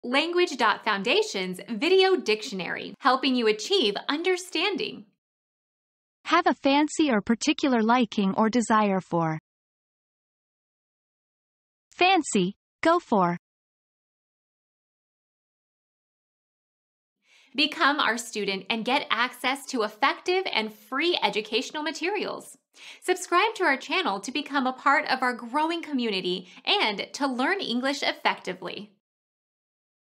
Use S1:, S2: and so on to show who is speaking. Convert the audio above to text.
S1: Language.Foundation's Video Dictionary, helping you achieve understanding.
S2: Have a fancy or particular liking or desire for. Fancy, go for.
S1: Become our student and get access to effective and free educational materials. Subscribe to our channel to become a part of our growing community and to learn English effectively.